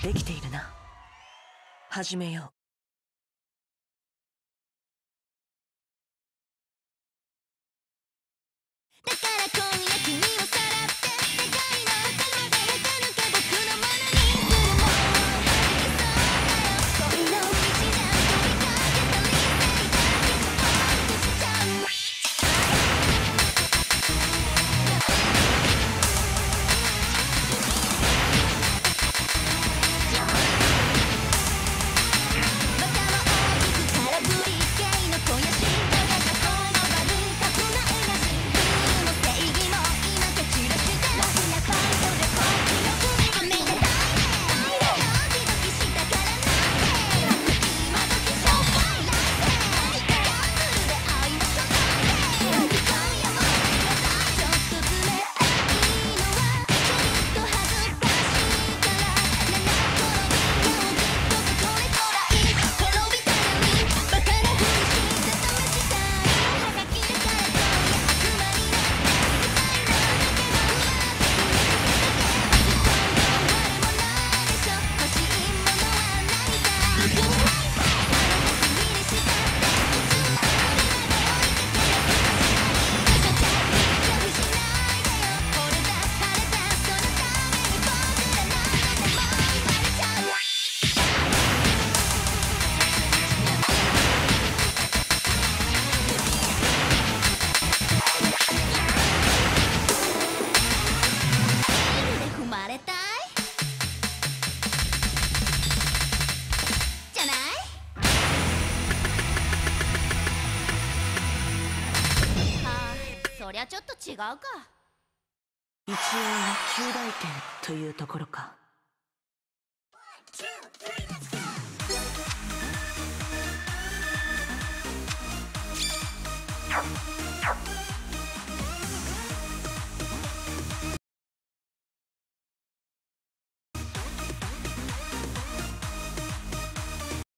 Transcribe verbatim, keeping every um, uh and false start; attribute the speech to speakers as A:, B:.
A: できているな。始めよう。
B: だから今夜君をさらって世界の果てまで駆け抜け僕のものにするものできそうだよ。恋の道じゃ飛びかけたりしていたけどもっとしちゃう。またも大きく空振り系の肥やしだがこの場に立つなエナジー正義も今蹴散らしてラフな態度でこっちを振りはめでたいね。ドキドキしたからなんて今時しょっぱいライセンギャンブルで会いましょうなんて今夜もちょっと冷たいのはちょっと恥ずかしいからなな転びようずっとそこれくらい滅びたのにバカなふりして試したい。はがきでから今夜悪魔になって世界の抜けまうまで君に捧げます。今度は我もないでしょ。欲しいものは何かあなたすぎにしたって普通の鳥まで追いかける私たちに拒否しないでよ。俺だ晴れたそのために僕ら何度でも言われちゃう。で踏まれたいじゃない。はあ、そりゃちょっと違うか。
A: 一応及第点というところか。
B: 「